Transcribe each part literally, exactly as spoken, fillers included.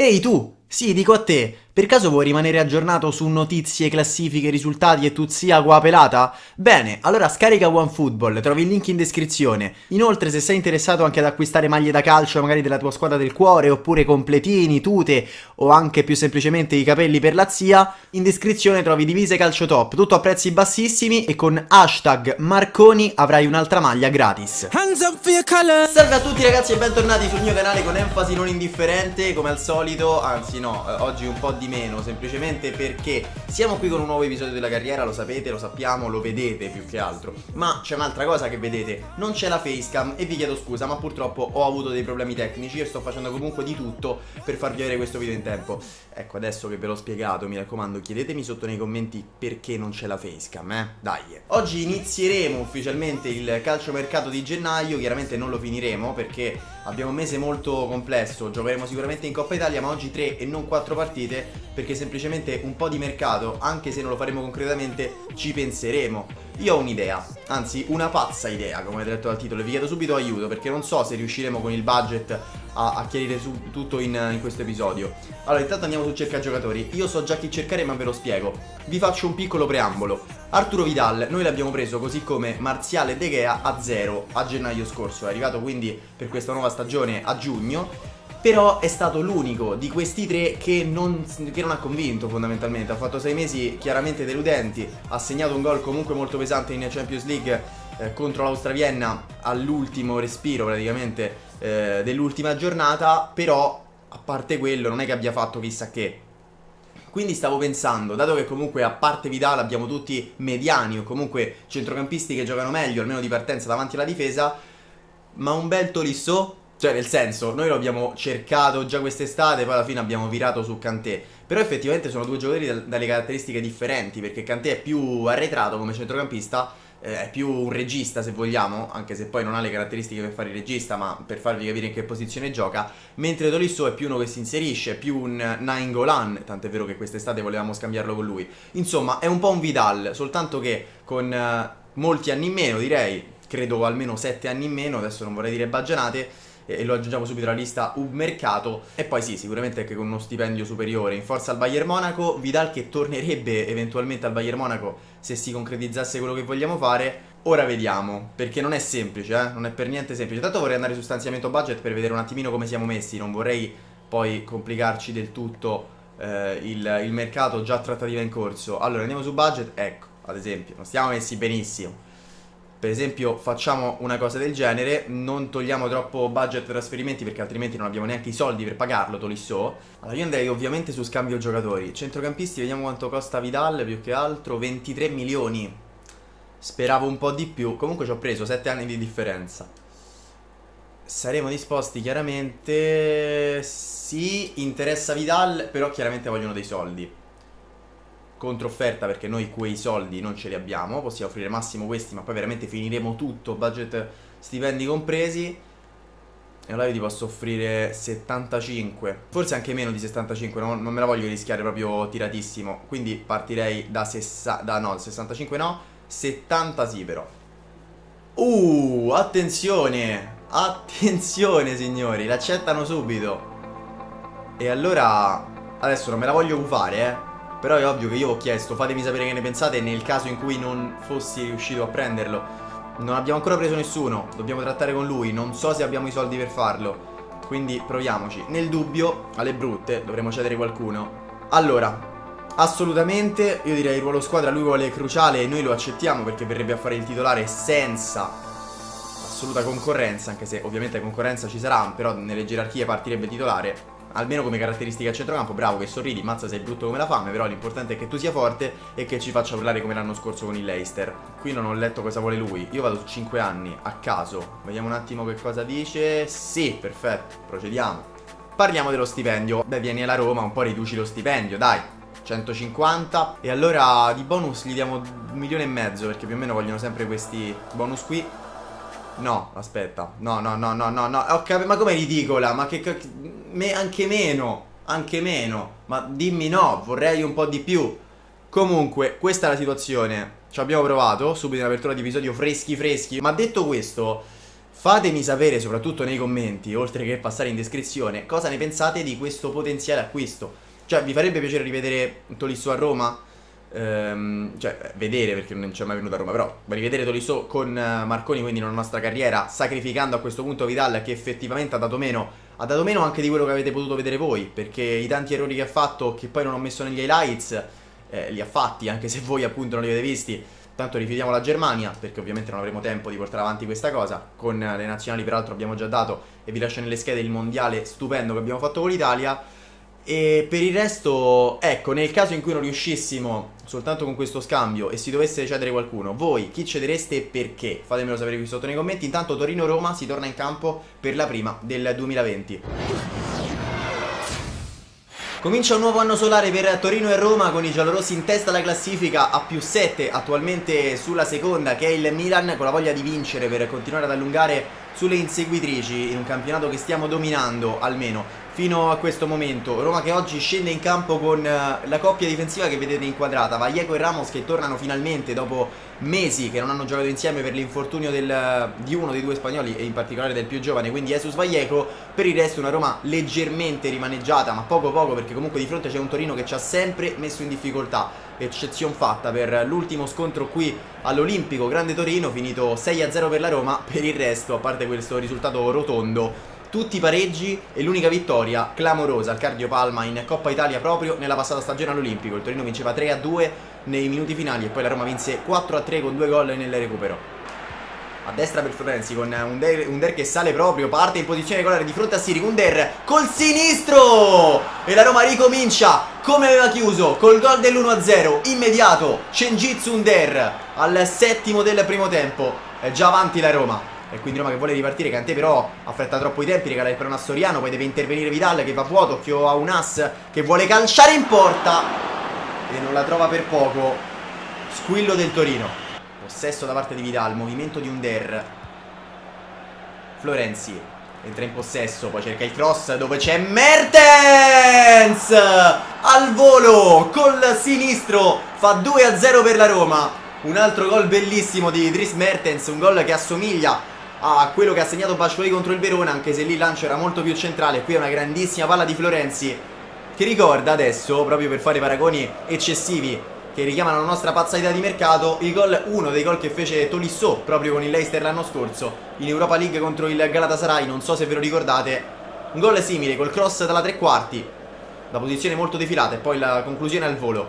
Ehi tu! Sì, dico a te, per caso vuoi rimanere aggiornato su notizie, classifiche, risultati e tuzzia qua pelata? Bene, allora scarica OneFootball, trovi il link in descrizione. Inoltre, se sei interessato anche ad acquistare maglie da calcio magari della tua squadra del cuore, oppure completini, tute o anche più semplicemente i capelli per la zia, in descrizione trovi divise calcio top, tutto a prezzi bassissimi e con hashtag Marconi avrai un'altra maglia gratis. Salve a tutti ragazzi e bentornati sul mio canale con enfasi non indifferente, come al solito, anzi no, eh, oggi un po' di meno, semplicemente perché siamo qui con un nuovo episodio della carriera, lo sapete, lo sappiamo, lo vedete più che altro. Ma c'è un'altra cosa che vedete, non c'è la facecam e vi chiedo scusa, ma purtroppo ho avuto dei problemi tecnici e sto facendo comunque di tutto per farvi avere questo video in tempo. Ecco, adesso che ve l'ho spiegato, mi raccomando, chiedetemi sotto nei commenti perché non c'è la facecam, eh? Dai. Oggi inizieremo ufficialmente il calciomercato di gennaio, chiaramente non lo finiremo perché abbiamo un mese molto complesso, giocheremo sicuramente in Coppa Italia, ma oggi tre e non quattro partite perché semplicemente un po' di mercato, anche se non lo faremo concretamente, ci penseremo. Io ho un'idea, anzi una pazza idea, come detto dal titolo, e vi chiedo subito aiuto perché non so se riusciremo con il budget a, a chiarire su, tutto in, in questo episodio. Allora, intanto andiamo su cerca giocatori. Io so già chi cercare, ma ve lo spiego. Vi faccio un piccolo preambolo. Arturo Vidal, noi l'abbiamo preso così come Marziale De Gea a zero a gennaio scorso. È arrivato quindi per questa nuova stagione a giugno. Però è stato l'unico di questi tre che non, che non ha convinto fondamentalmente. Ha fatto sei mesi chiaramente deludenti, ha segnato un gol comunque molto pesante in Champions League eh, contro l'Austria Vienna all'ultimo respiro praticamente eh, dell'ultima giornata. Però a parte quello non è che abbia fatto chissà che. Quindi stavo pensando, dato che comunque a parte Vidal abbiamo tutti mediani o comunque centrocampisti che giocano meglio, almeno di partenza davanti alla difesa, ma un bel Tolisso. Cioè nel senso, noi lo abbiamo cercato già quest'estate, poi alla fine abbiamo virato su Kanté. Però effettivamente sono due giocatori dal, dalle caratteristiche differenti, perché Kanté è più arretrato come centrocampista, eh, è più un regista se vogliamo, anche se poi non ha le caratteristiche per fare il regista, ma per farvi capire in che posizione gioca. Mentre Tolisso è più uno che si inserisce, è più un Nainggolan, tant'è vero che quest'estate volevamo scambiarlo con lui. Insomma, è un po' un Vidal, soltanto che con eh, molti anni in meno, direi, credo almeno sette anni in meno, adesso non vorrei dire baggianate, e lo aggiungiamo subito alla lista U mercato. E poi sì, sicuramente anche con uno stipendio superiore. In forza al Bayern Monaco, Vidal che tornerebbe eventualmente al Bayern Monaco se si concretizzasse quello che vogliamo fare. Ora vediamo, perché non è semplice, eh? Non è per niente semplice. Tanto vorrei andare su stanziamento budget per vedere un attimino come siamo messi. Non vorrei poi complicarci del tutto eh, il, il mercato, già trattativa in corso. Allora andiamo su budget, ecco, ad esempio, non stiamo messi benissimo. Per esempio facciamo una cosa del genere, non togliamo troppo budget trasferimenti perché altrimenti non abbiamo neanche i soldi per pagarlo, Tolisso. Allora io andrei ovviamente su scambio giocatori. Centrocampisti, vediamo quanto costa Vidal, più che altro ventitré milioni. Speravo un po' di più, comunque ci ho preso sette anni di differenza. Saremo disposti chiaramente, sì, interessa Vidal, però chiaramente vogliono dei soldi. Controfferta perché noi quei soldi non ce li abbiamo, possiamo offrire massimo questi, ma poi veramente finiremo tutto, budget stipendi compresi. E allora io ti posso offrire settantacinque, forse anche meno di settantacinque, non, non me la voglio rischiare proprio tiratissimo. Quindi partirei da sessanta, da no, sessantacinque no, settanta sì però. Uh, attenzione, attenzione signori, l'accettano subito. E allora, adesso non me la voglio gufare eh. Però è ovvio che io ho chiesto, fatemi sapere che ne pensate nel caso in cui non fossi riuscito a prenderlo. Non abbiamo ancora preso nessuno, dobbiamo trattare con lui, non so se abbiamo i soldi per farlo. Quindi proviamoci. Nel dubbio, alle brutte, dovremo cedere qualcuno. Allora, assolutamente, io direi ruolo squadra, lui vuole cruciale e noi lo accettiamo perché verrebbe a fare il titolare senza assoluta concorrenza. Anche se ovviamente concorrenza ci sarà, però nelle gerarchie partirebbe titolare. Almeno come caratteristica a centrocampo, bravo che sorridi, mazza sei brutto come la fame, però l'importante è che tu sia forte e che ci faccia parlare come l'anno scorso con il Leicester. Qui non ho letto cosa vuole lui, io vado su cinque anni, a caso, vediamo un attimo che cosa dice. Sì, perfetto, procediamo. Parliamo dello stipendio, beh vieni alla Roma, un po' riduci lo stipendio, dai, centocinquanta. E allora di bonus gli diamo un milione e mezzo, perché più o meno vogliono sempre questi bonus qui. No, aspetta, no, no, no, no, no, no, okay, ma com'è ridicola, ma che... Me, anche meno, anche meno, ma dimmi no, vorrei un po' di più. Comunque, questa è la situazione, ci abbiamo provato, subito in apertura di episodio freschi freschi. Ma detto questo, Fatemi sapere, soprattutto nei commenti, oltre che passare in descrizione, cosa ne pensate di questo potenziale acquisto. Cioè, vi farebbe piacere rivedere Tolisso a Roma? Ehm, cioè, vedere, perché non c'è mai venuto a Roma, però rivedere Tolisso con Marconi, quindi nella nostra carriera, sacrificando a questo punto Vidal, che effettivamente ha dato meno, ha dato meno anche di quello che avete potuto vedere voi, perché i tanti errori che ha fatto, che poi non ho messo negli highlights, eh, li ha fatti, anche se voi appunto non li avete visti. Tanto rifiutiamo la Germania, perché ovviamente non avremo tempo di portare avanti questa cosa. Con le nazionali peraltro abbiamo già dato, e vi lascio nelle schede il mondiale stupendo che abbiamo fatto con l'Italia. E per il resto, ecco, nel caso in cui non riuscissimo soltanto con questo scambio e si dovesse cedere qualcuno, voi chi cedereste e perché? Fatemelo sapere qui sotto nei commenti. Intanto Torino-Roma si torna in campo per la prima del duemilaventi. Comincia un nuovo anno solare per Torino e Roma, con i giallorossi in testa alla classifica a più sette, attualmente sulla seconda, che è il Milan, con la voglia di vincere per continuare ad allungare sulle inseguitrici in un campionato che stiamo dominando, almeno fino a questo momento. Roma che oggi scende in campo con la coppia difensiva che vedete inquadrata, Vallejo e Ramos, che tornano finalmente dopo mesi che non hanno giocato insieme per l'infortunio di uno dei due spagnoli, e in particolare del più giovane, quindi Jesus Vallejo. Per il resto una Roma leggermente rimaneggiata, ma poco poco, perché comunque di fronte c'è un Torino che ci ha sempre messo in difficoltà, eccezion fatta per l'ultimo scontro qui all'Olimpico, grande Torino, finito sei a zero per la Roma. Per il resto, a parte questo risultato rotondo, tutti pareggi e l'unica vittoria clamorosa al Cardiopalma in Coppa Italia proprio nella passata stagione all'Olimpico. Il Torino vinceva tre a due nei minuti finali e poi la Roma vinse quattro a tre con due gol nel recupero. A destra per Florenzi con Under, Under che sale proprio, parte in posizione regolare di fronte a Siri. Under col sinistro e la Roma ricomincia come aveva chiuso, col gol dell'uno a zero immediato. Cengiz Under al settimo del primo tempo, è già avanti la Roma. E quindi Roma che vuole ripartire, Kanté però affretta troppo i tempi, regala il pallone a Soriano, poi deve intervenire Vidal che va vuoto, occhio a un as che vuole calciare in porta e non la trova per poco. Squillo del Torino, possesso da parte di Vidal, movimento di Under. Florenzi entra in possesso, poi cerca il cross dove c'è Mertens al volo col sinistro, fa due a zero per la Roma. Un altro gol bellissimo di Dries Mertens, un gol che assomiglia a quello che ha segnato Batshuayi contro il Verona, anche se lì il lancio era molto più centrale. Qui è una grandissima palla di Florenzi che ricorda adesso, proprio per fare paragoni eccessivi che richiamano la nostra pazza idea di mercato, il gol, uno dei gol che fece Tolisso proprio con il Leicester l'anno scorso in Europa League contro il Galatasaray. Non so se ve lo ricordate, un gol simile col cross dalla tre quarti, la posizione molto defilata e poi la conclusione al volo.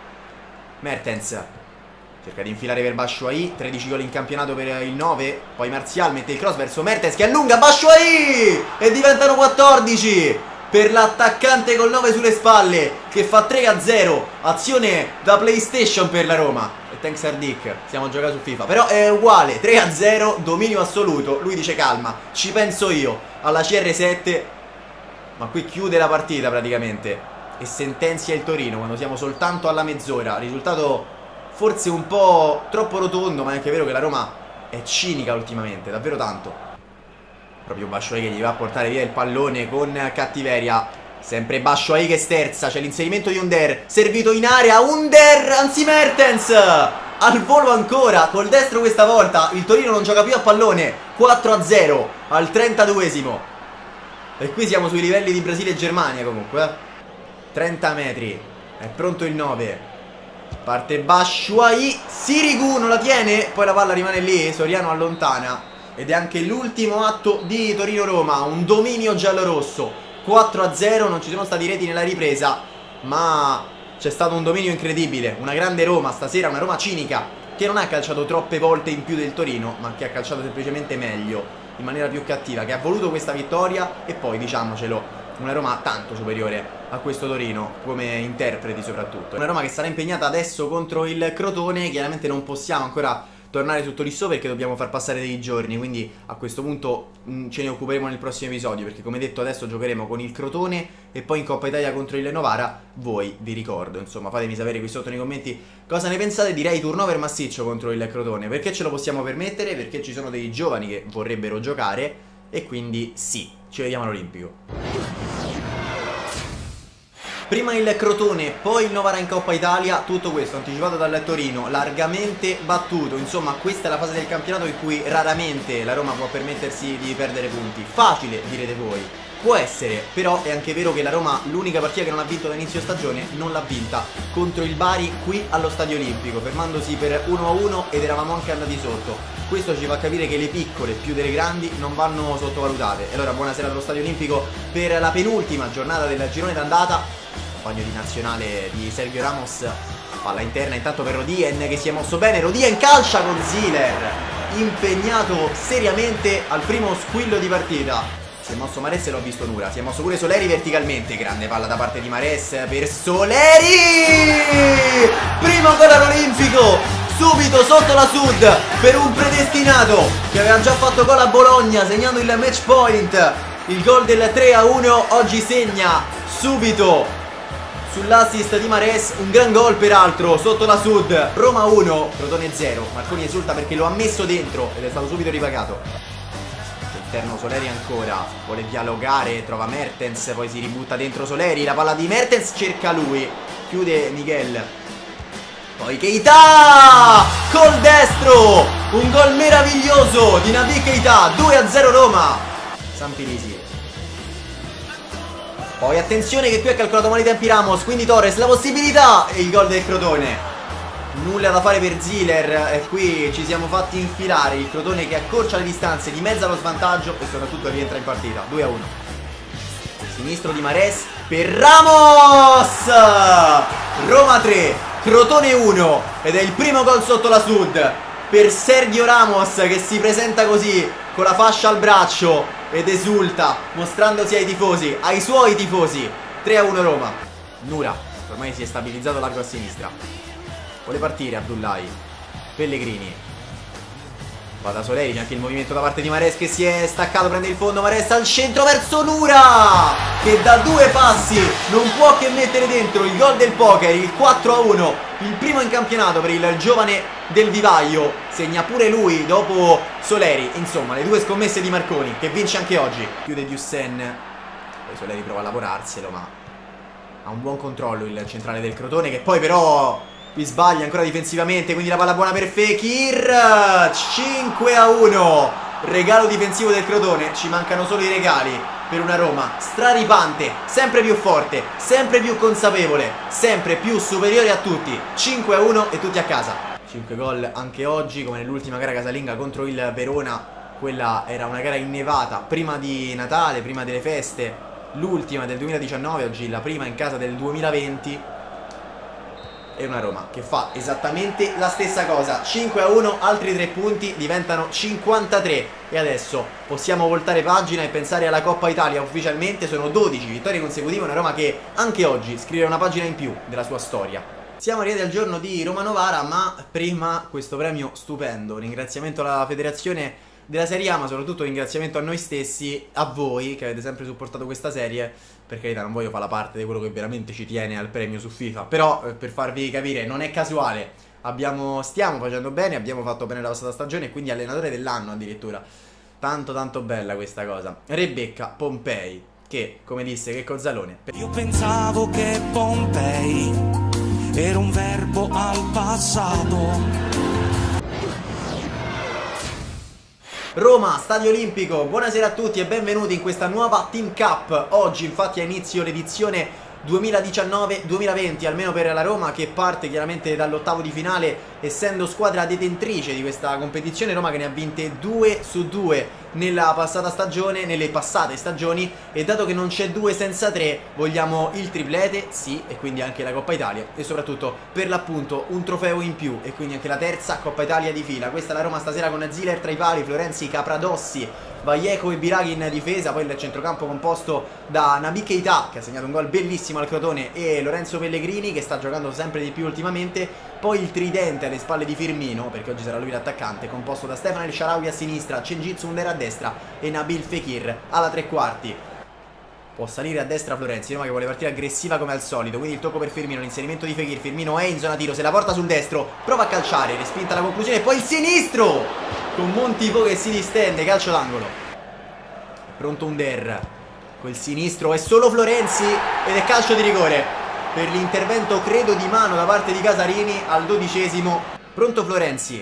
Mertens cerca di infilare per Batshuayi, tredici gol in campionato per il nove, poi Martial mette il cross verso Mertens che allunga Batshuayi e diventano quattordici per l'attaccante col nove sulle spalle che fa tre a zero, azione da PlayStation per la Roma. E thanks a Dick, siamo a giocare su FIFA, però è uguale, tre a zero, dominio assoluto. Lui dice calma, ci penso io, alla C R sette, ma qui chiude la partita praticamente e sentenzia il Torino quando siamo soltanto alla mezz'ora. Risultato forse un po' troppo rotondo, ma è anche vero che la Roma è cinica ultimamente, davvero tanto. Proprio Batshuayi che gli va a portare via il pallone con cattiveria. Sempre Batshuayi che sterza, c'è l'inserimento di Under, servito in area, Under, anzi Mertens, al volo ancora, col destro questa volta. Il Torino non gioca più a pallone, quattro a zero al trentaduesimo. E qui siamo sui livelli di Brasile e Germania comunque, eh. trenta metri, è pronto il nove. Parte Batshuayi, Sirigu non la tiene, poi la palla rimane lì, Soriano allontana. Ed è anche l'ultimo atto di Torino-Roma, un dominio giallorosso, quattro a zero, non ci sono stati reti nella ripresa, ma c'è stato un dominio incredibile. Una grande Roma stasera, una Roma cinica, che non ha calciato troppe volte in più del Torino, ma che ha calciato semplicemente meglio, in maniera più cattiva, che ha voluto questa vittoria. E poi, diciamocelo, una Roma tanto superiore a questo Torino, come interpreti soprattutto. Una Roma che sarà impegnata adesso contro il Crotone. Chiaramente non possiamo ancora tornare su Tolisso perché dobbiamo far passare dei giorni, quindi a questo punto mh, ce ne occuperemo nel prossimo episodio, perché come detto adesso giocheremo con il Crotone e poi in Coppa Italia contro il Novara. Voi vi ricordo, insomma, fatemi sapere qui sotto nei commenti cosa ne pensate. Direi turnover massiccio contro il Crotone, perché ce lo possiamo permettere, perché ci sono dei giovani che vorrebbero giocare e quindi sì, ci vediamo all'Olimpico. Prima il Crotone, poi il Novara in Coppa Italia, tutto questo anticipato dal Torino, largamente battuto. Insomma, questa è la fase del campionato in cui raramente la Roma può permettersi di perdere punti. Facile, direte voi. Può essere, però è anche vero che la Roma l'unica partita che non ha vinto da inizio stagione non l'ha vinta contro il Bari qui allo Stadio Olimpico, fermandosi per uno a uno ed eravamo anche andati sotto. Questo ci fa capire che le piccole più delle grandi non vanno sottovalutate. E allora buonasera dallo Stadio Olimpico per la penultima giornata del girone d'andata. Compagno di nazionale di Sergio Ramos, palla interna intanto per Rodien che si è mosso bene. Rodien calcia con Ziller, impegnato seriamente al primo squillo di partita. Si è mosso Mares e l'ho visto Nura. Si è mosso pure Soleri verticalmente. Grande palla da parte di Mares per Soleri. Primo gol all'Olimpico, subito sotto la Sud per un predestinato che aveva già fatto gol a Bologna, segnando il match point. Il gol del tre a uno oggi segna subito sull'assist di Mares. Un gran gol peraltro sotto la Sud. Roma uno, Crotone zero. Marconi esulta perché lo ha messo dentro ed è stato subito ripagato. Interno Soleri ancora, vuole dialogare, trova Mertens, poi si ributta dentro Soleri, la palla di Mertens cerca lui, chiude Miguel, poi Keita col destro, un gol meraviglioso di Naby Keita, due a zero Roma. Sampirisi, poi attenzione che qui ha calcolato male i tempi Ramos, quindi Torres, la possibilità e il gol del Crotone. Nulla da fare per Ziller e qui ci siamo fatti infilare. Il Crotone che accorcia le distanze, dimezza lo svantaggio e soprattutto rientra in partita. due a uno. Sinistro di Mares per Ramos. Roma tre, Crotone uno ed è il primo gol sotto la Sud per Sergio Ramos che si presenta così con la fascia al braccio ed esulta mostrandosi ai tifosi, ai suoi tifosi. tre a uno Roma. Nura ormai si è stabilizzato largo a sinistra. Vuole partire Abdullahi. Pellegrini. Va da Soleri, anche il movimento da parte di Mares che si è staccato, prende il fondo, Mares al centro verso Nura che da due passi non può che mettere dentro il gol del poker, il quattro a uno, il primo in campionato per il giovane del vivaio. Segna pure lui dopo Soleri. Insomma, le due scommesse di Marconi che vince anche oggi. Chiude Diussen. Poi Soleri prova a lavorarselo, ma ha un buon controllo il centrale del Crotone che poi però qui sbaglia ancora difensivamente, quindi la palla buona per Fekir. Cinque a uno, regalo difensivo del Crotone. Ci mancano solo i regali per una Roma straripante, sempre più forte, sempre più consapevole, sempre più superiore a tutti. Cinque a uno e tutti a casa. Cinque gol anche oggi, come nell'ultima gara casalinga contro il Verona. Quella era una gara innevata, prima di Natale, prima delle feste. L'ultima del duemiladiciannove, oggi la prima in casa del duemilaventi. E una Roma che fa esattamente la stessa cosa. Cinque a uno, altri tre punti diventano cinquantatré. E adesso possiamo voltare pagina e pensare alla Coppa Italia. Ufficialmente sono dodici vittorie consecutive. Una Roma che anche oggi scrive una pagina in più della sua storia. Siamo arrivati al giorno di Roma Novara, ma prima questo premio stupendo. Ringraziamento alla federazione della Serie A, ma soprattutto ringraziamento a noi stessi, a voi che avete sempre supportato questa serie. Per carità, non voglio fare la parte di quello che veramente ci tiene al premio su FIFA, però eh, per farvi capire, non è casuale. Abbiamo, stiamo facendo bene, abbiamo fatto bene la passata stagione e quindi allenatore dell'anno addirittura. Tanto tanto bella questa cosa. Rebecca Pompei, che come disse che Cozzalone. Io pensavo che Pompei era un verbo al passato. Roma, Stadio Olimpico, buonasera a tutti e benvenuti in questa nuova Team Cup. Oggi infatti ha inizio l'edizione duemiladiciannove duemilaventi, almeno per la Roma, che parte chiaramente dall'ottavo di finale, essendo squadra detentrice di questa competizione. Roma che ne ha vinte due su due nella passata stagione, nelle passate stagioni, e dato che non c'è due senza tre, vogliamo il triplete, sì, e quindi anche la Coppa Italia, e soprattutto per l'appunto un trofeo in più, e quindi anche la terza Coppa Italia di fila. Questa è la Roma stasera con Ziller tra i pali, Florenzi, Capradossi, Vallejo e Biraghi in difesa, poi il centrocampo composto da Naby Keita, che ha segnato un gol bellissimo al Crotone, e Lorenzo Pellegrini, che sta giocando sempre di più ultimamente. Poi il tridente alle spalle di Firmino, perché oggi sarà lui l'attaccante, composto da Stefano El Shaarawy a sinistra, Cengiz Under a destra e Nabil Fekir alla tre quarti. Può salire a destra Florenzi, Roma che vuole partire aggressiva come al solito, quindi il tocco per Firmino, l'inserimento di Fekir, Firmino è in zona tiro, se la porta sul destro, prova a calciare, respinta la conclusione, poi il sinistro con Montipo che si distende, calcio d'angolo. Pronto Under, Col sinistro è solo Florenzi ed è calcio di rigore per l'intervento credo di mano da parte di Casarini al dodicesimo. Pronto Florenzi.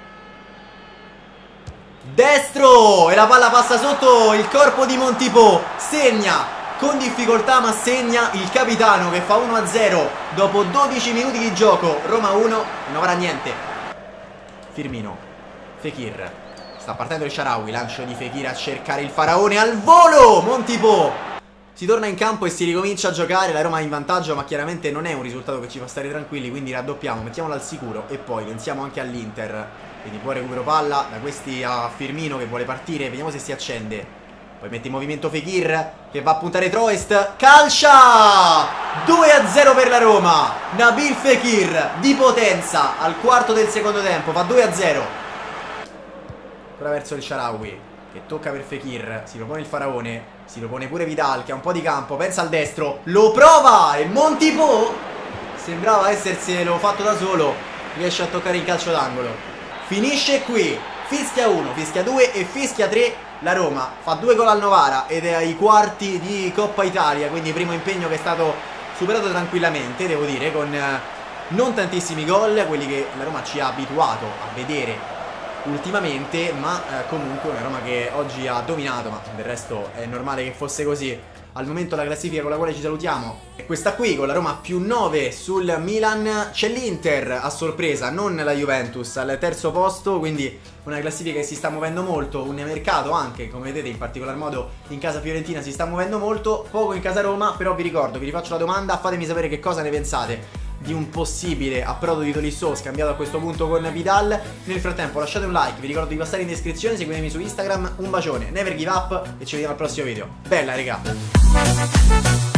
Destro e la palla passa sotto il corpo di Montipò. Segna con difficoltà ma segna il capitano che fa uno a zero dopo dodici minuti di gioco. Roma uno e non avrà niente. Firmino, Fekir, sta partendo il Shaarawy, lancio di Fekir a cercare il faraone al volo. Montipò. Si torna in campo e si ricomincia a giocare. La Roma è in vantaggio, ma chiaramente non è un risultato che ci fa stare tranquilli, quindi raddoppiamo, mettiamolo al sicuro e poi pensiamo anche all'Inter. Quindi buon recupero palla da questi a Firmino che vuole partire, vediamo se si accende. Poi mette in movimento Fekir che va a puntare Troest. Calcia! due a zero per la Roma. Nabil Fekir di potenza al quarto del secondo tempo, fa due a zero. Ancora verso il Shaarawy che tocca per Fekir, si propone il faraone, si propone pure Vidal che ha un po' di campo, pensa al destro, lo prova e Montipò sembrava esserselo fatto da solo, riesce a toccare il calcio d'angolo. Finisce qui, fischia uno, fischia due e fischia tre. La Roma fa due gol al Novara ed è ai quarti di Coppa Italia, quindi primo impegno che è stato superato tranquillamente, devo dire, con eh, non tantissimi gol, quelli che la Roma ci ha abituato a vedere ultimamente, ma eh, comunque una Roma che oggi ha dominato, ma del resto è normale che fosse così. Al momento la classifica con la quale ci salutiamo è questa qui, con la Roma più nove sul Milan. C'è l'Inter a sorpresa, non la Juventus, al terzo posto, quindi una classifica che si sta muovendo molto, un mercato anche, come vedete, in particolar modo in casa fiorentina si sta muovendo molto, poco in casa Roma, però vi ricordo, vi rifaccio la domanda, fatemi sapere che cosa ne pensate di un possibile approdo di Tolisso scambiato a questo punto con Vidal. Nel frattempo lasciate un like, vi ricordo di passare in descrizione, seguitemi su Instagram, un bacione, never give up e ci vediamo al prossimo video. Bella regà!